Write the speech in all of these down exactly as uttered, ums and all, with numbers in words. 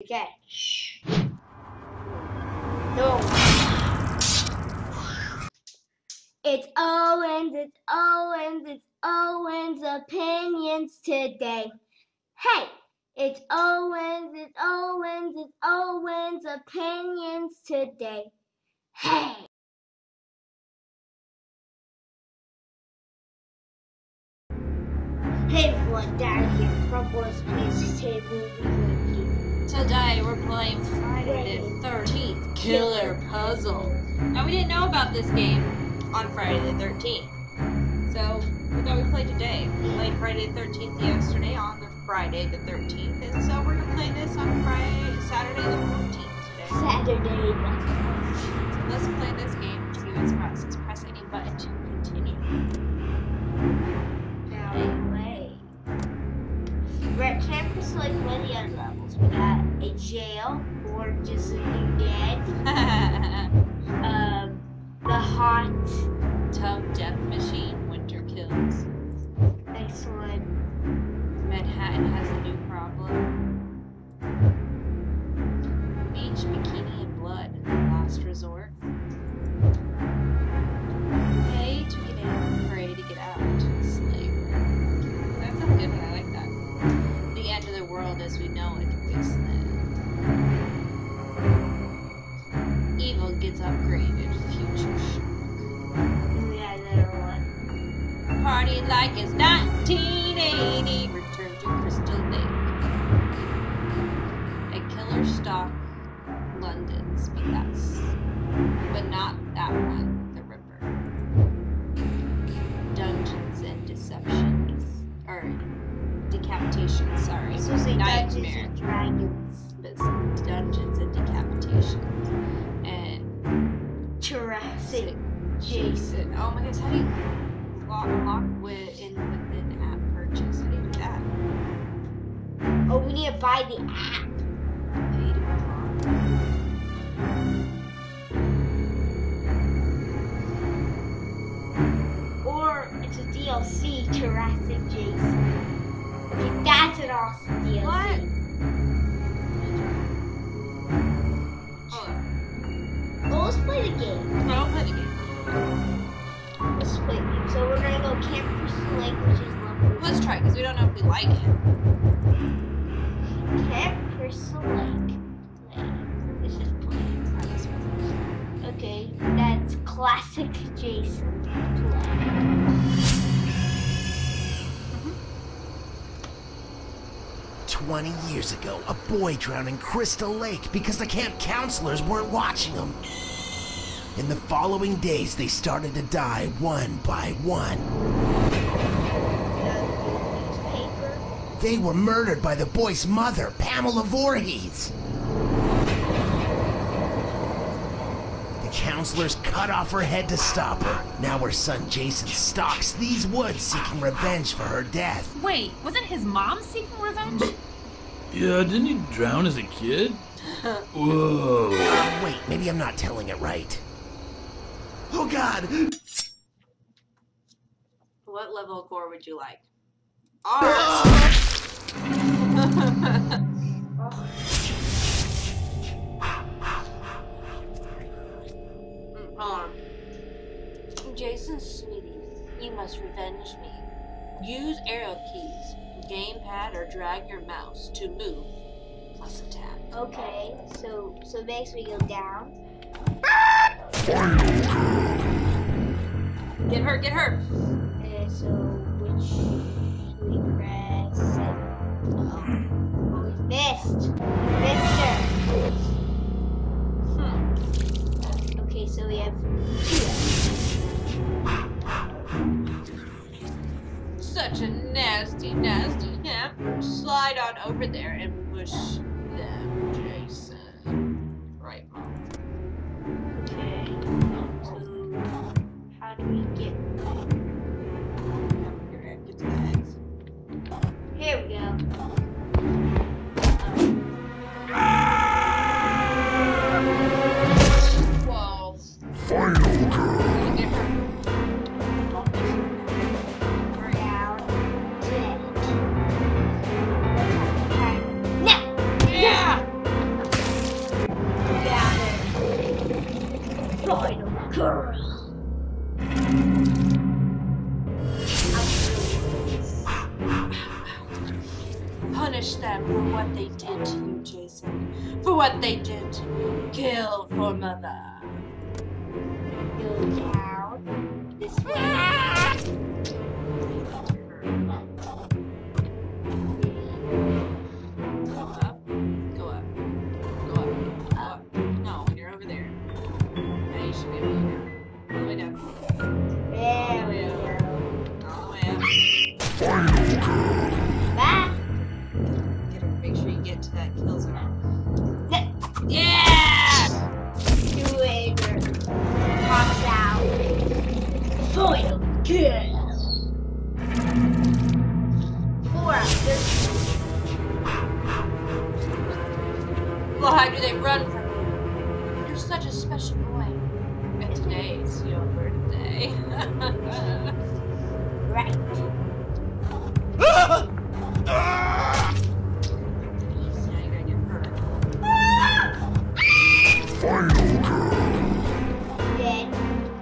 Okay. Shh. No. It's Owens, it's Owens, it's Owens opinions today. Hey, it's Owens, it's Owens, it's Owens opinions today. Hey. Hey everyone, Dad here from Boys Please Table. Today we're playing Friday the thirteenth Killer Puzzle. Now we didn't know about this game on Friday the thirteenth. So we thought we'd play today. We played Friday the thirteenth yesterday on the Friday the thirteenth. And so we're gonna play this on Friday Saturday the fourteenth today. Saturday. So let's play this game and see what's process. Press any button to continue. Now wait. We're at campus like many other levels. We got a jail or just a new dead. um the hot Tub death machine, winter kills. next one. Manhattan has a new problem. Beach, bikini, and blood. Last resort. Pay to get in, pray to get out. Slavery. That's a good one. I like that. The end of the world as we know it. Wasteland. Evil gets upgraded. Future shock. And we got another one. Party like it's nineteen eighty. Return to Crystal Lake. A killer stalk London's, but that's, but not that one. The Ripper. Dungeons and Deceptions, or Decapitation. Sorry, This was a Dungeons Nightmare. and Dragons. But it's Dungeons and Decapitation and Jurassic Jason. Oh my goodness, how do you lock, lock with in within app purchase? How do you do that? Oh, we need to buy the app. Pay to unlock. Or it's a D L C, Jurassic Jason. Okay, that's an awesome D L C. What? Hold on. Well, let's play the game. I don't play the game. Let's play the game. So we're gonna go Camp Crystal Lake, which is level Let's try because we don't know if we like it. Camp Crystal Lake. Play. This is play. Try this one. Okay, that's classic Jason. Play. Twenty years ago, a boy drowned in Crystal Lake because the camp counselors weren't watching him. In the following days, they started to die one by one. Newspaper. They were murdered by the boy's mother, Pamela Voorhees. The counselors cut off her head to stop her. Now her son Jason stalks these woods seeking revenge for her death. Wait, wasn't his mom seeking revenge? Yeah, didn't he drown as a kid? Whoa. Uh, wait, maybe I'm not telling it right. Oh God! What level of gore would you like? R. Mm, hold on. Jason, sweetie, you must revenge me. Use arrow keys, gamepad, or drag your mouse to move, plus attack. Okay, so so next we go down. Get her, get her! Uh, so which we press? Oh, oh, we missed. We missed her. Hmm. Okay, so we have two. Such a nasty, nasty camp. Slide on over there and push them, Jason. Right, Mom. Okay. So how do we get? Here, get to the eggs. Here we go. Whoa. Final girl. Get her. Don't push her. Down. Dead. Okay. Now. Yeah! what they did to me. Kill for mother. Go down. This way. Go up. Go up. Go up. Go up. No, you're over there. Now you should be able to go. All the way down. There we go. All the way up. Back. Get her, make sure you get to that kill zone. Yeah! Do it. Pops out. Final kill. Four after. Well, how do they run from you? You're such a special boy. And today's your birthday. Right. Now you're gonna get hurt. Dead.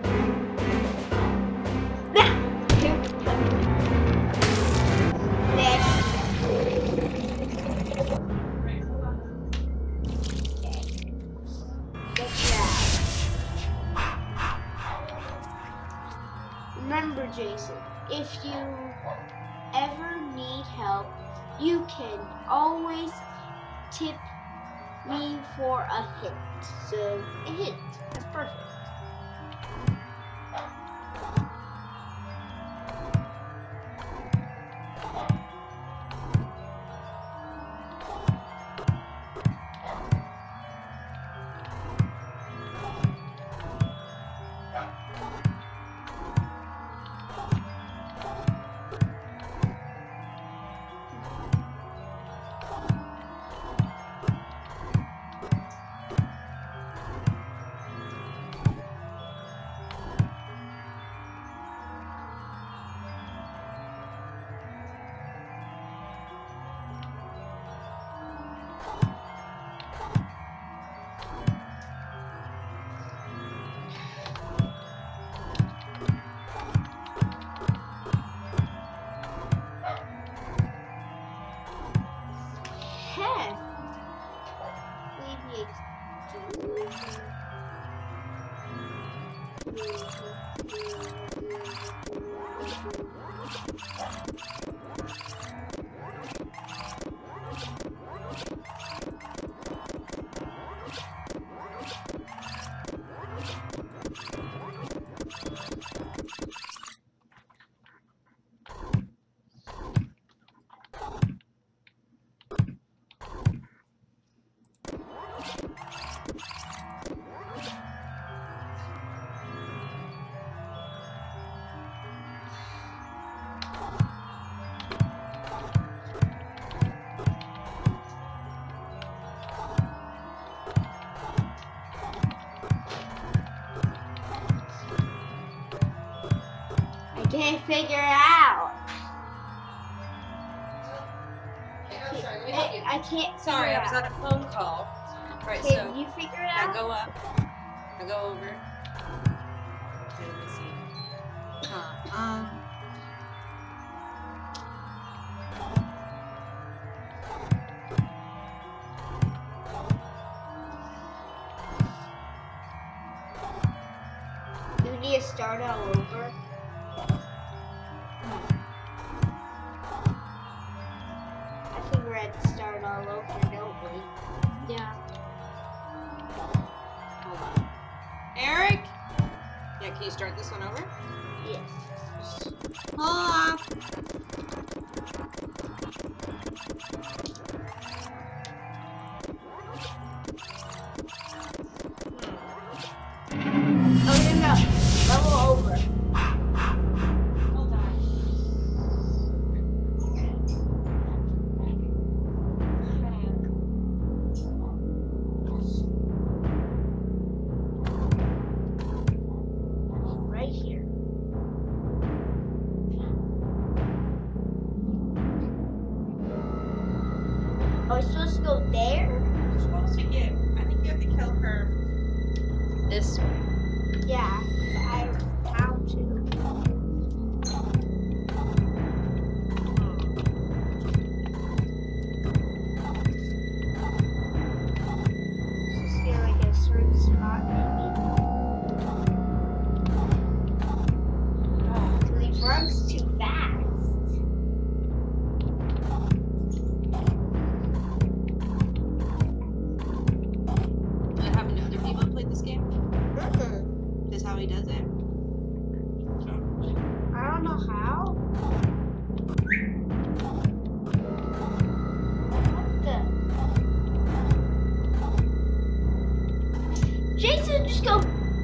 Dead. Good job. Remember, Jason, if you ever need help, you can always tip me for a hint. So, a hint. That's perfect. Hey. We need I can't figure it out. I, I can't. Sorry, figure I was out. on a phone call. Alright, Can so you figure it now out? go up. Now go over. Okay, let me see. Huh, um. Do we need to start all over? I think we're at to start all over, don't we? Yeah. Hold on. Eric? Yeah, can you start this one over? Yes. Hold on. Oh no no. Level over. Hold on. Right here. Are we supposed to go there? You're supposed to get, I think you have to kill her this way. Yeah. but I how to. runs too fast. Do I have other people who played this game? Mm-mm. This is how he does it. I don't know how. What the? Jason, just go.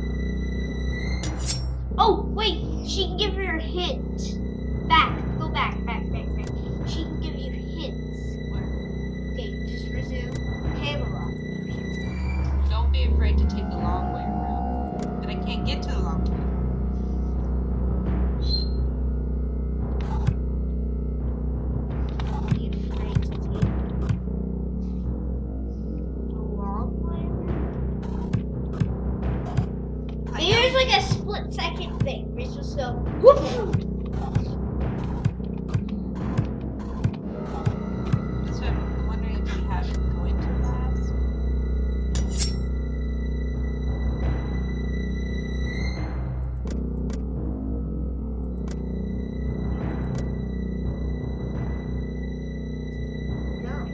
Oh, wait. She can give her a hint. Back. Go back, back, back, back. She can give you hints. Where? Okay, just resume. Pamela. Don't be afraid to take the long way around. But I can't get to the long way. Are you afraid to take the long way? I Here's like a split second thing. We just go whoop. That's what I'm wondering if you have it going too fast. No.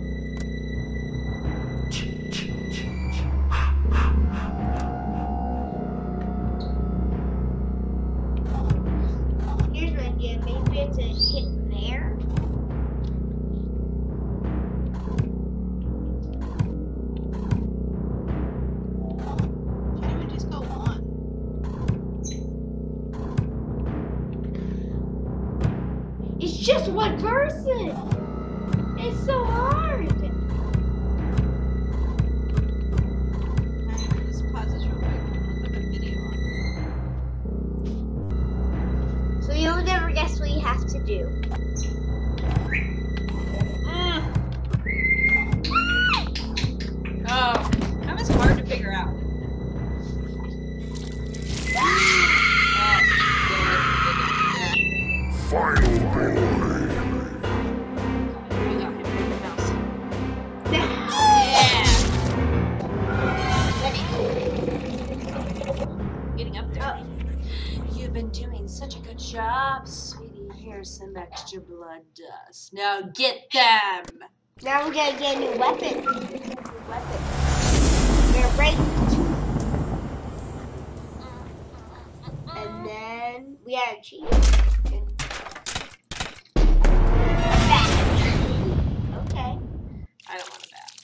Here's an idea. Maybe it's a hit there. Why don't we just go one? It's just one person. It's so hard. Alright, just pause this real quick. I'll put the video on. So you'll never guess what you have to do. Mm. Oh, that was hard to figure out. Getting up there. You've been doing such a good job, sweetie. Here's some extra blood dust. Now get them! Now we're gonna get a new weapon. New weapon. We're right. And then we had a cheat. Okay. I don't want a bat.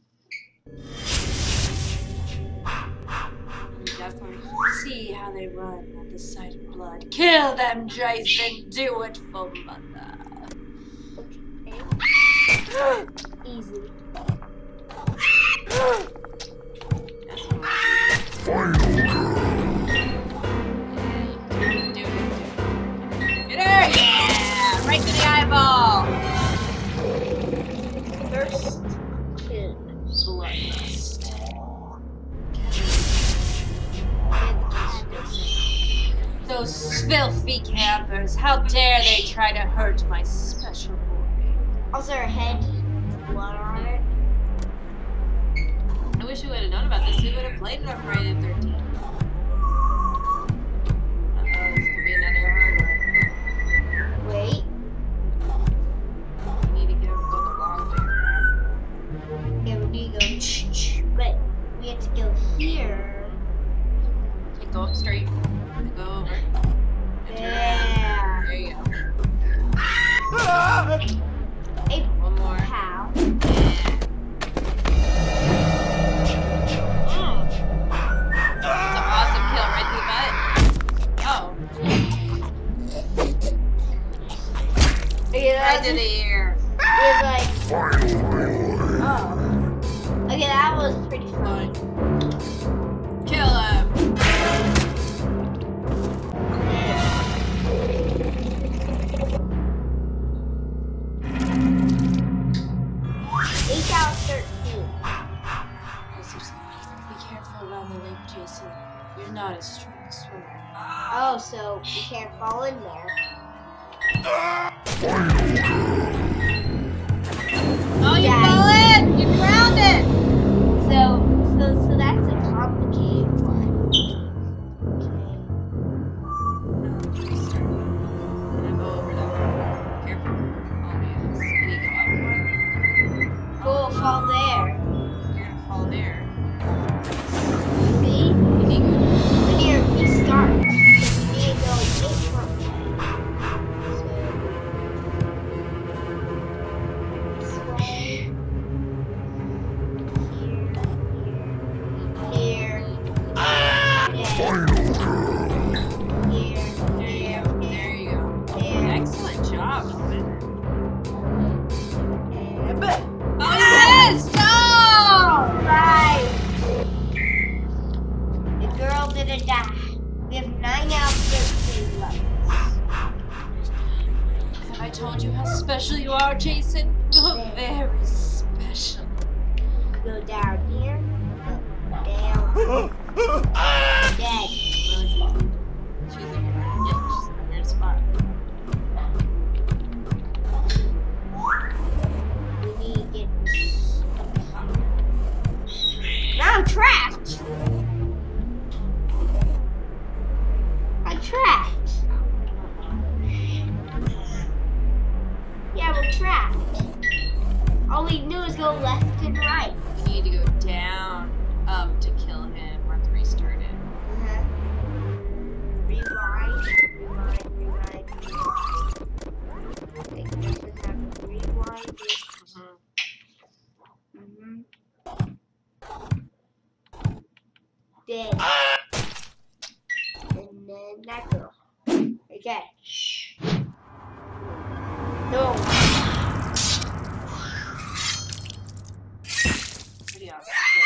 You definitely see how they run at the sight of blood. Kill them, Jason! Do it for mother. Okay. Easy. That's what I do. Do it. Get her! Yeah! Right to the eyeball! First kill. Bloodlust. Those filthy campers, how dare they try to hurt my special boy. Also, her head has blood on it. I wish we would have known about this. We would have played it on Friday the thirteenth. Uh-oh, this could be another hard one. Wait. We need to get her to go the long way around. Yeah, we need to go. Shh, shh. But we have to go here. Okay, go up straight. And go over. And turn Yeah. around. There you go. Hey, One more. pal. Mm. That's an awesome kill right through the butt. Oh. Okay, Right that to was the ear. like. Oh. Okay, that was pretty fun. Kill him. Eight out of thirteen. Be careful around the lake, Jason. You're not a strong swimmer. Oh, so we can't fall in there. Oh, you Yeah. fell in! You drowned it! So, so, so that's a complicated one. Okay. I'm Here, There you here, go. There you go. here. Excellent job, Owen. And boom. Oh, you missed! Oh! Right. The girl didn't die. We have nine out of thirteen levels. Have I told you how special you are, Jason? You're very special. Go down here. Down. Dead. She's in a, yeah, she's in a weird spot. We need to get. Now I'm trapped. I'm trapped. Yeah, we're trapped. All we do is go left and right. You need to go down um, to kill him or to restart it. Uh-huh. Rewind, rewind, rewind, rewind. I think this would have to rewind it. Mm-hmm. Then, and then that girl. Okay. No. Pretty awesome.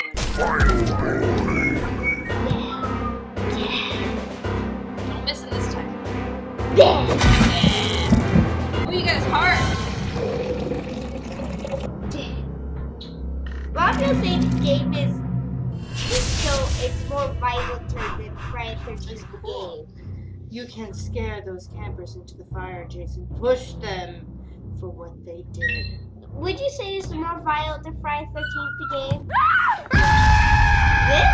Don't miss it this time. Yeah. Oh, you got his heart. Well, I'm gonna say this game is, is so it's more violent than Friday the thirteenth game. You can scare those campers into the fire, Jason. Push them for what they did. Would you say it's more violent than Friday the thirteenth game? This?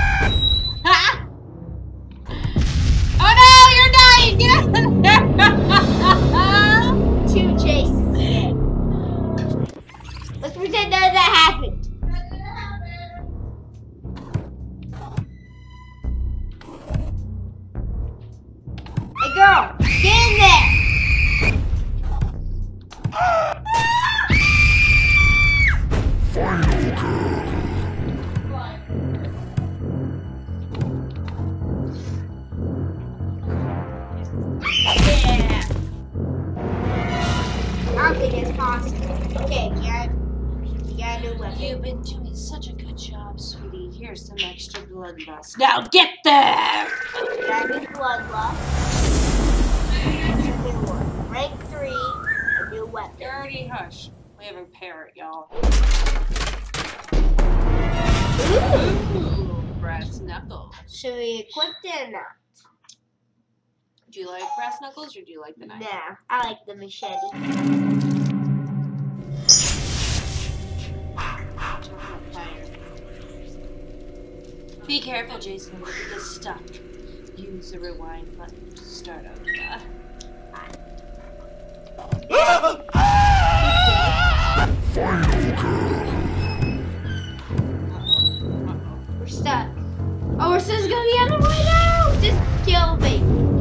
Oh no, you're dying! Get out of there! Two chases again. Let's pretend none of that happened. Hey girl, get in there! Yeah. I don't think it's possible. Okay, we got, we got a new weapon. You've been doing such a good job, sweetie. Here's some extra bloodlust. Now get there! We got a new bloodlust. A new one. Rank three, a new weapon. Dirty hush. We have a parrot, y'all. Ooh, brass knuckles. Should we equip it or not? Do you like brass knuckles or do you like the knife? Nah, I like the machete. Be careful, Jason. Look at this stuff. Use the rewind button to start over. We're stuck. Oh, we're supposed to go the other way now? Just kill me.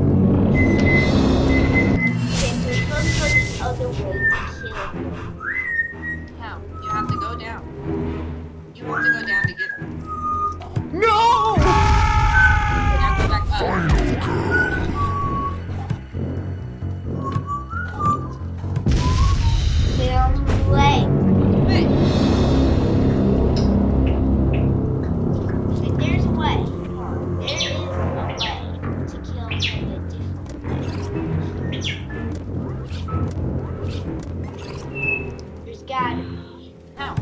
Okay, so we're supposed to go the other way to kill me. How? You have to go down. You have to go down to get her. No! Now go back up. Get on the way. Hey. And there's a way. There is a way to kill him a different way. There's gotta be. How?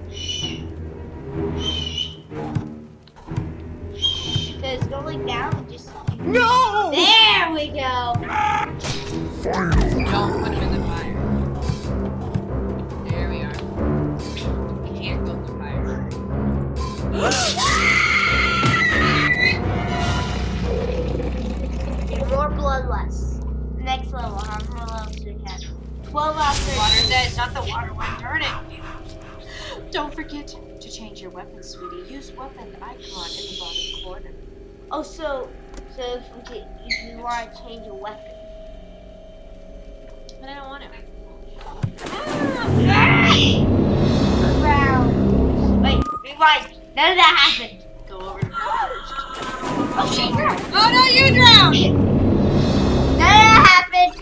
Because going down just. No! There we go! Don't put him in the fire. There we are. You can't go in the fire. Get more bloodlust. Next level, how many levels do we have? twelve out of Water's thirteen. edge, not the water one. Darn it. Don't forget to change your weapon, sweetie. Use weapon icon in the bottom corner. Oh, so, so if we get, if you want to change a weapon. But I don't want to. Ground. Wait, rewind. None of that happened. Go over to first. Oh, she drowned. Oh no, you drowned! That happened.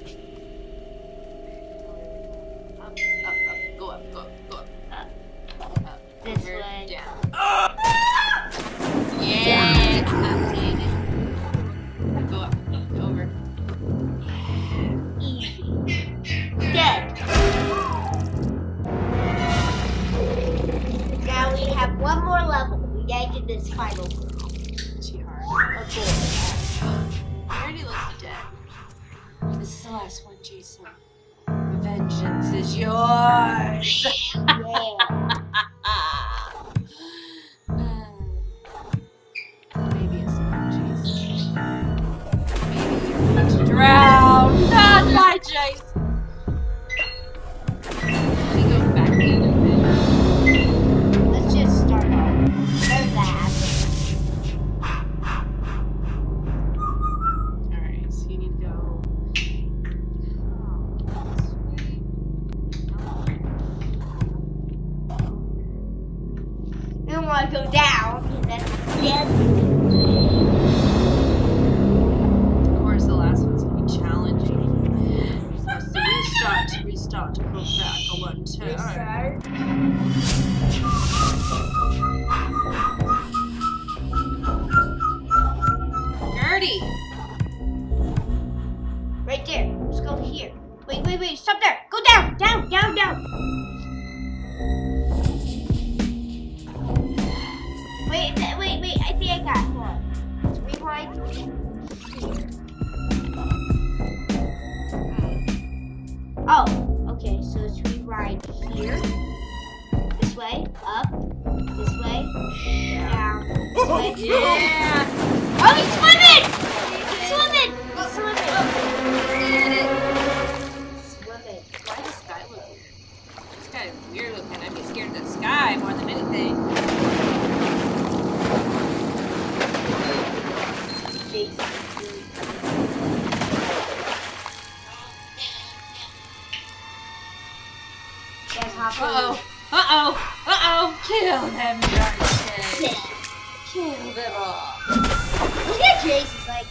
Up, up, up, go up, go up, go up, up, up, This over, way. down. Yeah, up, dang it. Go up, up, over. Easy. Dead. Now we have one more level. We gotta do this final girl. Too hard. Or boy. Already looks dead. This is the last one, Jason. Vengeance is yours. Yeah. Maybe it's not Jason. Maybe you need to drown. Not my Jason. He goes back a little bit. Let's just start off. There's that. Alright, so you need to go. We don't want to go down because that's dead. Of course, the last one's gonna be challenging. So it's the restart, to restart, to go back a one turn. Restart. Gertie! Right there. Let's go here. Wait, wait, wait. Stop there. Go down, down, down, down. Wait, th- wait, wait. I think I got one. Let's rewind. Oh, okay. So let's rewind here. This way, up. This way, down. This way. Yeah! Oh, he's swimming! He's swimming! He's swimming! Swimming. Why does Sky look weird? This guy is weird looking. I'd be scared of the sky more than anything. Jason. Guys, hop Uh-oh. Uh-oh. Uh-oh. Kill them, Darcy. Kill them all. Look at Jason's like,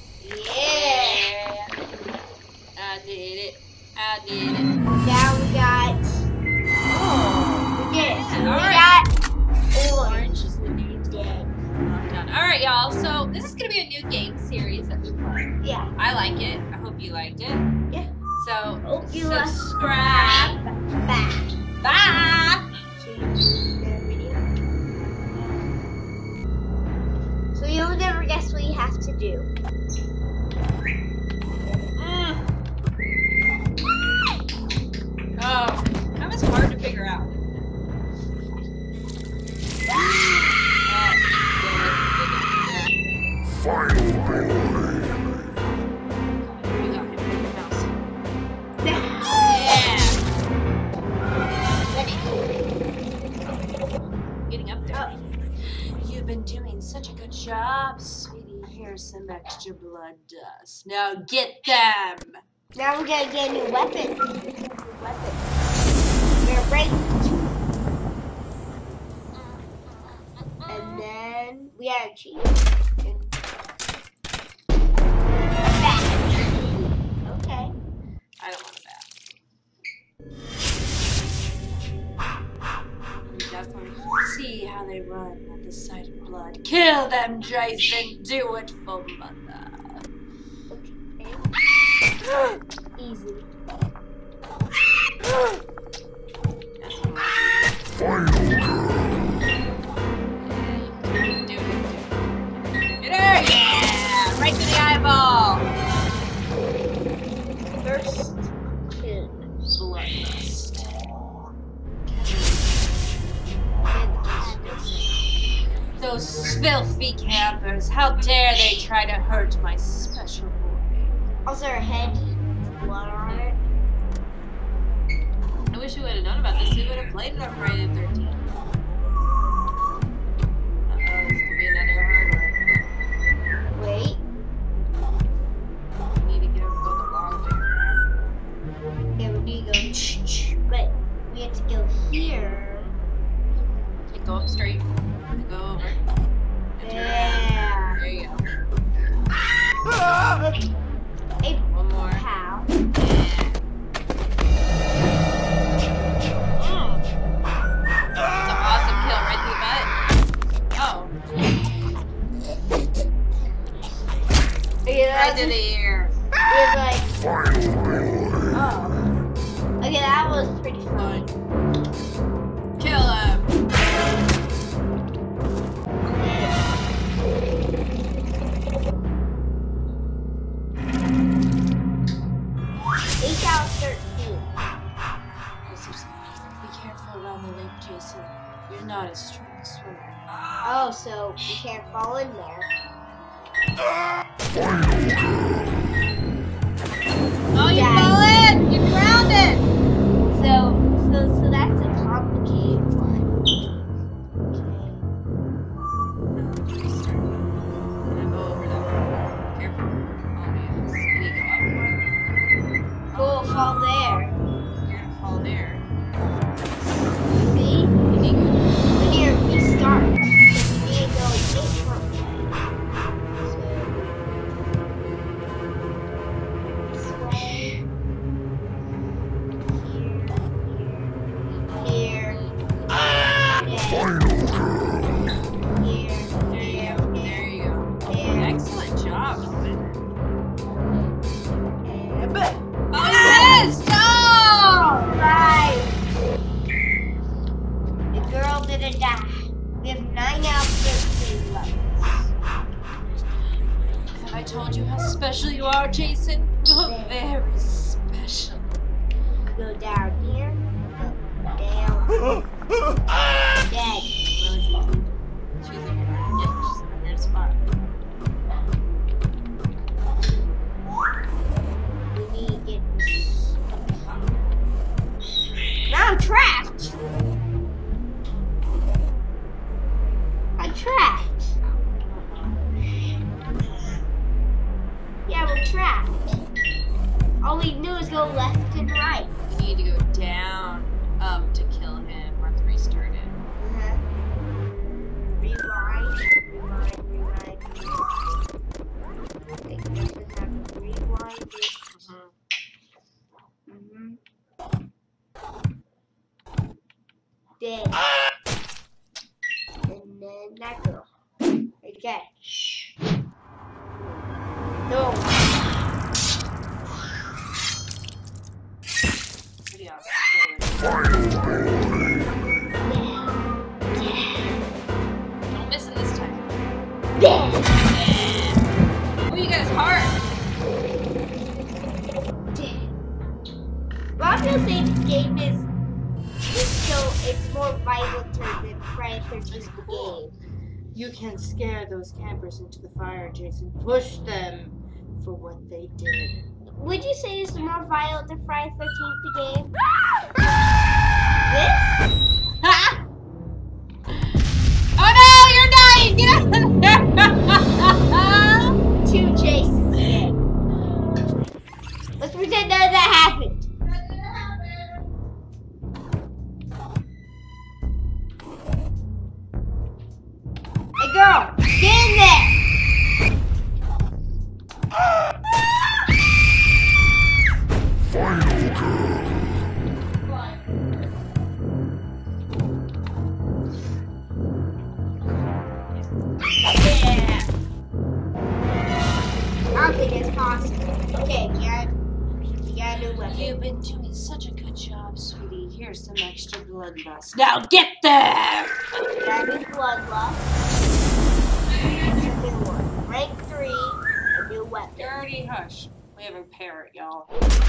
yeah. I did it. I did it. Now we got, Oh. we did it. So we Alright. got orange. Orange is the new dead. Done. Alright, y'all. So this is gonna be a new game series that we play. Yeah. I like it. I hope you liked it. Yeah. So Hope you like- subscribe. Back. Bye. To the video. So you'll never guess what you have to do. Mm. Oh, that was hard to figure out. Getting up there. You've been doing such a good job, sweetie. Here's some extra blood dust. Now get them! Now we're gonna get a new weapon. New weapon. We're ready. And then we gotta cheat. Back. Okay. I don't want a bat. You definitely see how they run at the sight of blood. Kill them, Jason! Do it for mother. Okay. Easy. That's what I'm doing. Do it. Get her! Yeah! Right to the eyeball! First kill. Bloodlust. Those filthy campers, how dare they try to hurt my special boy. Also, her head has blood on it. I wish we would have known about this. We would have played it on Friday the thirteenth. Uh-oh, this could be another hard one. Wait. We need to get her to go the long way. Yeah, we need to go. But we have to go here. Okay, go up straight. And go over. And turn Yeah. around. There you right to the ear. You're like, oh. Okay, that was pretty fun. Kill him. Eight out of thirteen. Be careful around the lake, Jason. You're not a strong swimmer. Oh, so you can't fall in there. Oh, you Dang. fell in! You drowned it! So, so, so that's a complicated one. Okay. I'm gonna go over that one. Careful. Oh, yes. Can you go up one? Cool, fall there. You're gonna fall there. See? You need to go. We need to restart. We need to go a different way. So, this way. Here, here, here. Here. Here, There you here, go. There you go. here. Excellent job, Owen. And boom. Oh, yes! No! Right. The girl didn't die. We have nine out of thirteen levels. Have I told you how special you are, Jason? You're very special. Go down here. Go down. Dead. She's in a yeah, she's in a weird spot. We need to get. Now I'm trapped. I'm trapped. Yeah, we're trapped. All we do is go left and right. We need to go down, up to kill him. We'll have to restart it. Uh-huh. Rewind, rewind, rewind, rewind. I think this would have to rewind it. Mm-hmm. Then, and then that girl. Okay. No. Pretty awesome. Don't miss it this time. Then. Oh, you got his heart. Well, I'm gonna say this game is, is so it's more vital than Friday the thirteenth game. You can scare those campers into the fire, Jason. Push them for what they did. Would you say it's more violent than Friday the thirteenth game? This? Oh no, you're dying! Get out of there! Two Jasons again. Let's pretend none of that happened. Hey girl, get in there! Yeah. I don't think it's possible. Okay, you got, you got a new weapon. You've been doing such a good job, sweetie. Here's some extra bloodlust. Now get there! You got a new bloodlust. A new one. Rank three, a new weapon. Dirty hush. We have a parrot, y'all.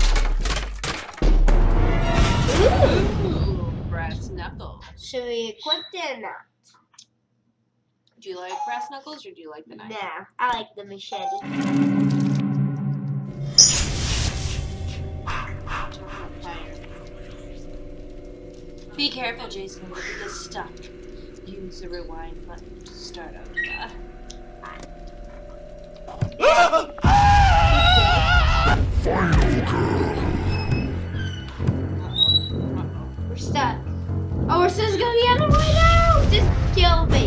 Ooh. Ooh, brass knuckles. Should we equip it or not? Do you like brass knuckles or do you like the knife? Nah, I like the machete. Be careful, Jason. Look at this stuff. Use the rewind button to start over. We're stuck. Oh, we're supposed to go the other way now! Just kill me.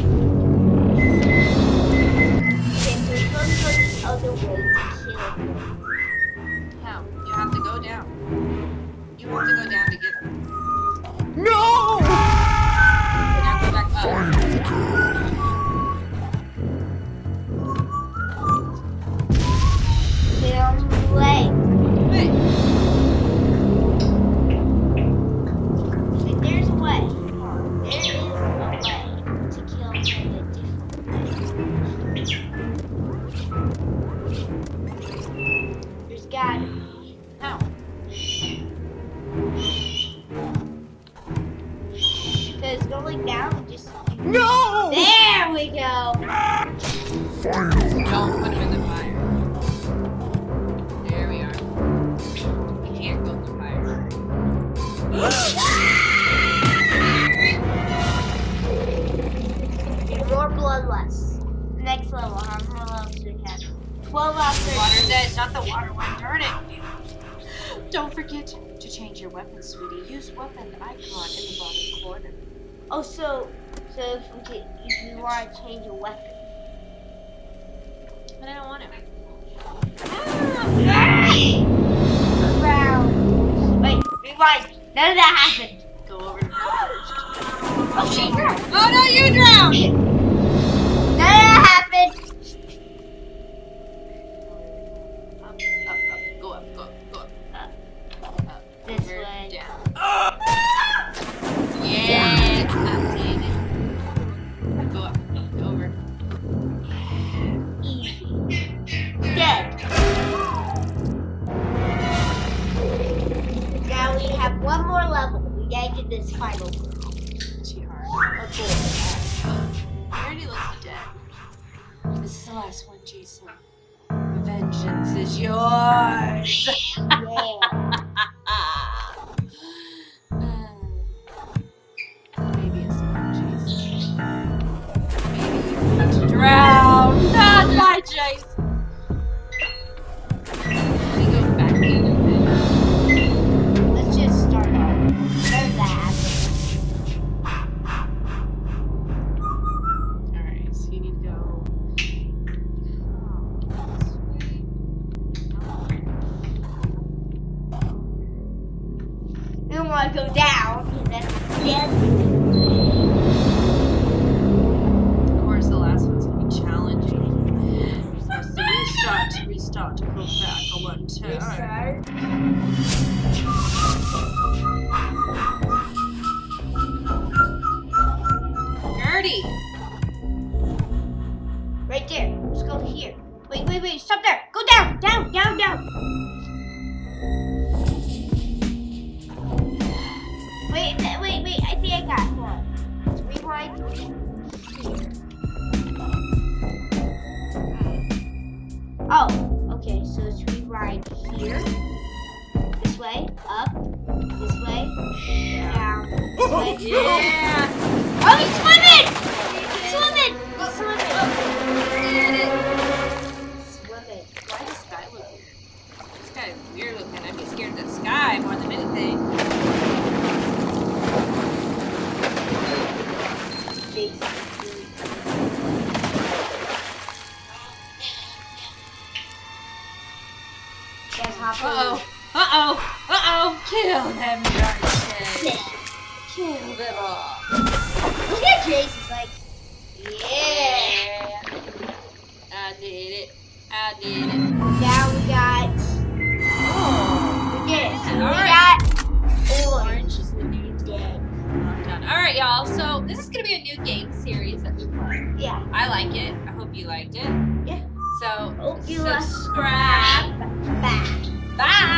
Okay, so we're supposed to go the other way to kill me. How? You have to go down. You have to go down to get him. No! Now go back up. Don't put him in the fire. There we are. We can't go in the fire. More bloodlust. Next level. How many levels do we have? twelve out of Water's thirteen. edge, not the water one. Darn it. Don't forget to change your weapon, sweetie. Use weapon icon in the bottom corner. Oh, so, so if we can, if you want to change your weapon. But I don't want to. Round. Wait, rewind. None of that happened. Go over to her. Oh, she drowned. Oh no, you drowned! None of that happened. Up, up, up. Go up, go up, go up. Up, up, up. This over, way. down. Yeah! Up, David. Go up, over. Easy. Dead. Now we have one more level. We gotta get this final girl. Too hard. Or boy. I already looked dead. This is the last one, Jason. Vengeance is yours. Yeah. Maybe it's not Jason. Maybe you need to drown. Not my Jason. He goes back to the thing. Let's just start off. There's that. Alright, so you need to go. We don't want to go down because that's dead. Of course, the last one's gonna be challenging. So it's to restart, to restart, to go back a one, two. Restart. Gertie! Right there. Let's go here. Wait, wait, wait. Stop there. Go down, down, down, down. Wait, th- wait, wait. I think I got one. Let's rewind. Oh, okay. So let's rewind here. This way, up. This way, down. This way. Yeah! Oh, he's swimming! He's swimming! He's swimming! Swimming. Why does Sky look weird? This guy is weird looking. I'd be scared of the sky more than anything. Jason. Guys, hop Uh-oh. Uh-oh. Uh-oh. Kill them, Darcy. Kill them all. Look at Jason's like, yeah. I did it. I did it. Now we got. Oh. We did it. So we Alright. got orange. Orange is the new dead. Done. Alright, y'all. So this is going to be a new game series that we play. Yeah. I like it. I hope you liked it. Yeah. So Hope you subscribe. Back. Bye.